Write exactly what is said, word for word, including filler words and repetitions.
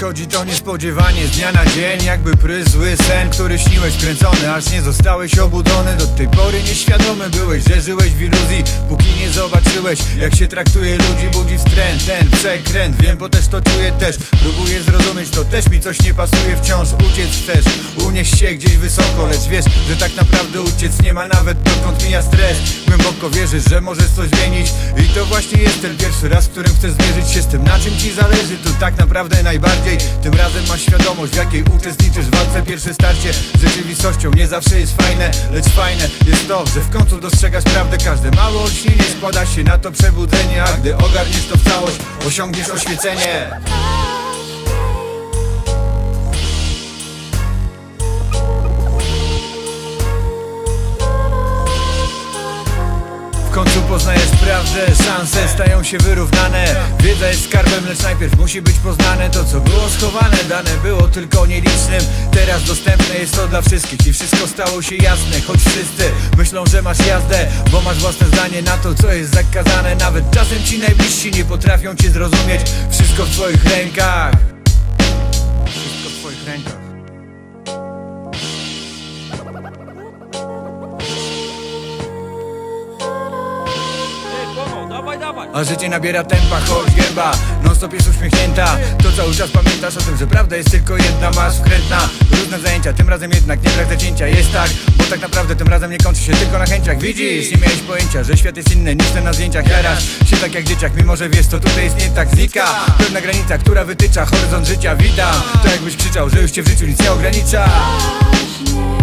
przychodzi to niespodziewanie, z dnia na dzień, jakby pryzły zły sen, który śniłeś kręcony, aż nie zostałeś obudzony. Do tej pory nieświadomy byłeś, że żyłeś w iluzji, póki nie zobaczyłeś, jak się traktuje ludzi. Budzi wstręt, ten przekręt, wiem, bo też to czuję też. Próbuję zrozumieć, to też mi coś nie pasuje wciąż. Uciec chcesz, unieść się gdzieś wysoko, lecz wiesz, że tak naprawdę uciec nie ma nawet dokąd mija stres. Głęboko wierzysz, że możesz coś zmienić i to właśnie jest ten pierwszy raz, w którym chcesz zmierzyć się z tym, na czym ci zależy. Tu tak naprawdę najbardziej, tym razem masz świadomość, w jakiej uczestniczysz w walce. Pierwsze starcie z rzeczywistością nie zawsze jest fajne, lecz fajne jest to, że w końcu dostrzegasz prawdę. Każde małe olśnienie składa się na to przebudzenie, a gdy ogarniesz to w całość, osiągniesz oświecenie. W końcu poznajesz prawdę, szanse stają się wyrównane. Wiedza jest skarbem, lecz najpierw musi być poznane. To co było schowane, dane było tylko nielicznym, teraz dostępne jest to dla wszystkich i wszystko stało się jasne. Choć wszyscy myślą, że masz jazdę, bo masz własne zdanie na to, co jest zakazane. Nawet czasem ci najbliżsi nie potrafią cię zrozumieć. Wszystko w twoich rękach. Wszystko w twoich rękach. A życie nabiera tempa, choć gęba non stop jest uśmiechnięta. To cały czas pamiętasz o tym, że prawda jest tylko jedna. Masz wkrętna, różne zajęcia, tym razem jednak nie brak zacięcia. Jest tak, bo tak naprawdę tym razem nie kończy się tylko na chęciach. Widzisz, nie miałeś pojęcia, że świat jest inny niż ten na zdjęciach. Jarasz się tak jak dzieciak, mimo że wiesz, co tutaj jest nie tak. Znika pewna granica, która wytycza horyzont życia. Witam, to jakbyś krzyczał, że już cię w życiu nic nie ogranicza.